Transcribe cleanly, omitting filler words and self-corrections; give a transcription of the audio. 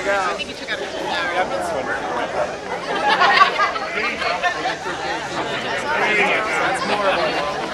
I think he took out a Yeah, that's wonderful. That's more of a